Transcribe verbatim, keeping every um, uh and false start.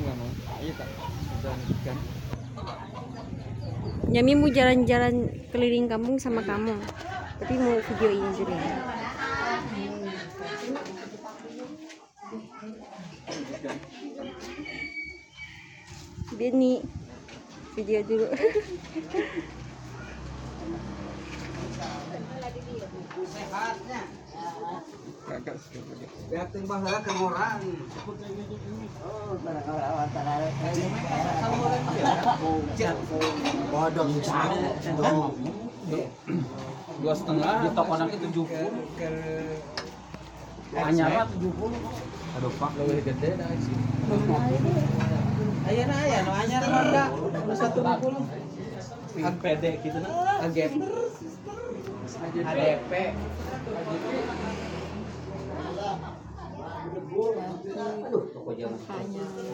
nggak mau. Ayo kak, sudah kan. Yami mau jalan-jalan keliling kampung sama kamu, tapi mau video ini juga. Beni, video dulu. Sehatnya. Kakak sudah. Biar timbang lah ke orang. Oh, kalau antara bodong Dua setengah. di toko nanti tujuh puluh. Anyar tujuh puluh. Aduh pak, lebih gede dah sih. Ayo na ya, no anyar harga satu puluh. Ag P D gitu na. A G P. A D P. Aduh, toko jalan.